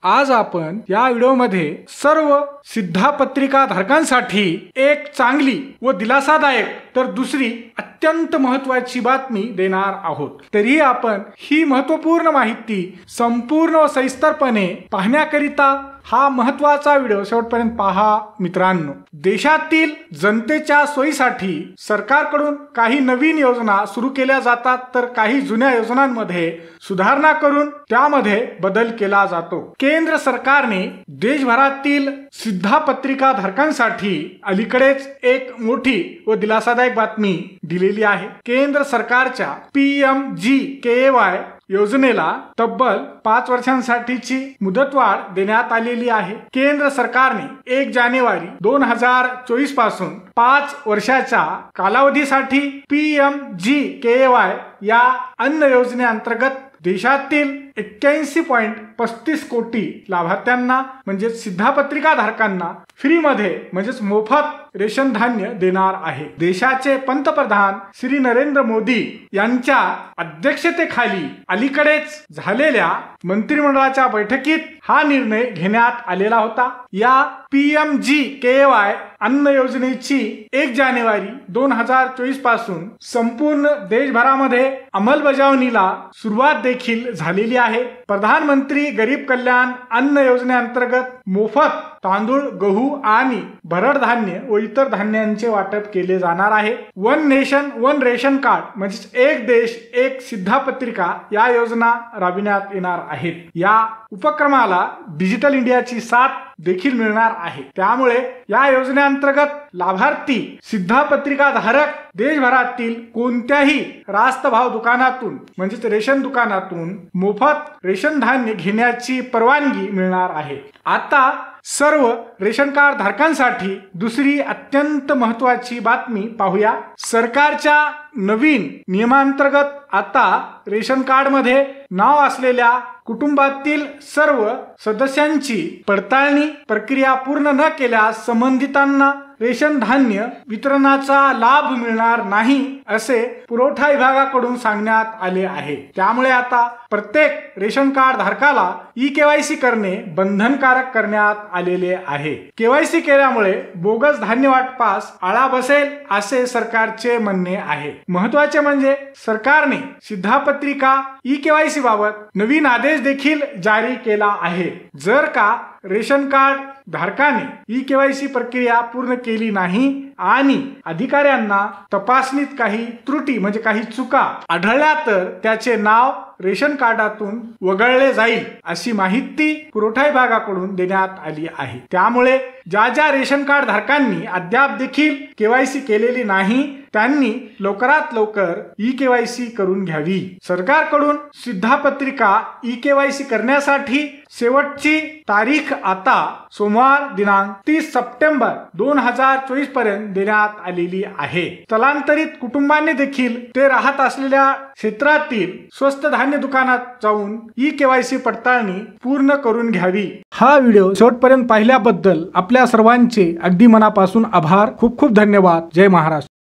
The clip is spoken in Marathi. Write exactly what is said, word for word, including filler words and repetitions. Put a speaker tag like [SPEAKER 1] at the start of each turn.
[SPEAKER 1] आज आपण या व्हिडिओमध्ये सर्व सिद्धापत्रिका धारकांसाठी एक चांगली व दिलासादायक तर दुसरी अत्यंत महत्त्वाची बातमी देणार आहोत। तरी आपण ही महत्त्वपूर्ण माहिती संपूर्ण व सविस्तरपणे पाहण्याकरिता हा महत्त्वाचा व्हिडिओ शेवटपर्यंत पहा मित्रांनो। देशातील जनतेच्या सोयीसाठी सरकारकडून काही नवीन योजना सुरू केल्या जातात, तर काही जुन्या योजनांमध्ये सुधारणा करून त्यामध्ये बदल केला जातो। केंद्र सरकारने देशभरातील सिद्धापत्रिका धारकांसाठी अलीकडेच एक मोठी व दिलासादायक बातमी दिलेली आहे। केंद्र सरकारच्या P M G K Y योजनेला तब्बल पाच वर्षांसाठीची मुदतवाढ देण्यात आलेली आहे। केंद्र सरकारने एक जानेवारी दोन हजार चोवीस पासून पाच वर्षाच्या कालावधीसाठी P M G K Y या अन्न योजनेअंतर्गत देशातील एक्क्याऐंशी पॉइंट पस्तीस कोटी लाभार्थ्यांना म्हणजे सिद्धापत्रिका धारकांना फ्री मध्ये म्हणजेच मोफत रेशन धान्य देणार आहे। देशाचे पंतप्रधान श्री नरेंद्र मोदी यांच्या अध्यक्षतेखाली अलीकडेच झालेल्या मंत्रिमंडळाच्या बैठकीत हा निर्णय घेण्यात आलेला होता। या P M G K Y अन्न योजनेची एक जानेवारी दोन हजार चोवीस पासून संपूर्ण देशभरामध्ये अंमलबजावणीला सुरुवात देखील झालेली आहे। प्रधानमंत्री गरीब कल्याण अन्न योजनेअंतर्गत मोफत तांदूळ, गहू आणि भरड धान्य व इतर धान्यांचे वाटप केले जाणार आहे। One nation one ration card म्हणजे एक देश एक सिद्धापत्रिका या योजना राबविण्यात येणार आहेत। या उपक्रमाला डिजिटल इंडियाची साथ देखील मिळणार आहे। त्यामुळे या योजनेअंतर्गत लाभार्थी सिद्धापत्रिका धारक देशभरातील कोणत्याही रास्त भाव दुकानातून म्हणजेच रेशन दुकानातून मोफत रेशन धान्य घेण्याची परवानगी मिळणार आहे। आता सर्व रेशन कार्ड धारकांसाठी दुसरी अत्यंत महत्त्वाची बातमी पाहूया। सरकारच्या नवीन नियमांतर्गत आता रेशन कार्ड मध्ये नाव असलेल्या कुटुंबातील सर्व सदस्यांची पडताळणी प्रक्रिया पूर्ण न केल्यास संबंधितांना रेशन धान्य वितरणाचा लाभ मिळणार नाही असे पुरवठा विभागाकडून सांगण्यात आले आहे। त्यामुळे आता प्रत्येक रेशन कार्ड धारकाला ई केवायसी करणे बंधनकारक करण्यात आलेले आहे। केवायसी केल्यामुळे बोगस धान्य वाटपास आळा बसेल असे सरकारचे म्हणणे आहे। महत्त्वाचे म्हणजे सरकारने सिद्धापत्रिका ई केवायसी बाबत नवीन आदेश देखील जारी केला आहे। जर का रेशन कार्ड धारकाने ई केवायसी प्रक्रिया पूर्ण केली नाही आणि अधिकाऱ्यांना तपासणीत काही त्रुटी म्हणजे काही चुका आढळल्या तर त्याचे नाव रेशन कार्डातून वगळले जाईल अशी माहिती पुरवठा विभागाकडून देण्यात आली आहे। त्यामुळे ज्या ज्या रेशन कार्ड धारकांनी अद्याप देखील केवायसी केलेली नाही त्यांनी लवकरात लवकर ई केवायसी करून घ्यावी। सरकारकडून सिद्धापत्रिका ई केवायसी करण्यासाठी शेवटची तारीख आता सोमवार दिनांक तीस सप्टेंबर दोन हजार चोवीस पर्यंत देण्यात आलेली आहे। स्थलांतरित कुटुंबांनी देखील ते राहत असलेल्या क्षेत्रातील स्वस्त धान्य दुकानात जाऊन ई केवायसी पडताळणी पूर्ण करून घ्यावी। हा व्हिडिओ शेवटपर्यंत पाहिल्याबद्दल आपल्या सर्वांचे अगदी मनापासून आभार। खूप खूप धन्यवाद। जय महाराष्ट्र।